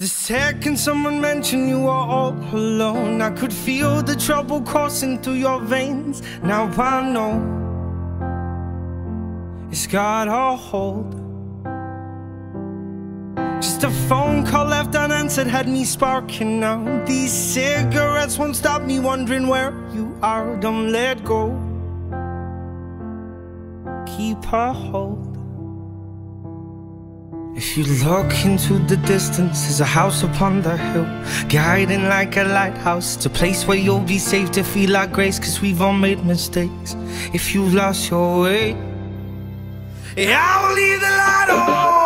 The second someone mentioned you were all alone, I could feel the trouble coursing through your veins. Now I know it's got a hold. Just a phone call left unanswered had me sparking now. These cigarettes won't stop me wondering where you are. Don't let go, keep a hold. If you look into the distance, there's a house upon the hill, guiding like a lighthouse. It's a place where you'll be safe to feel like grace, cause we've all made mistakes. If you've lost your way, I'll leave the light on.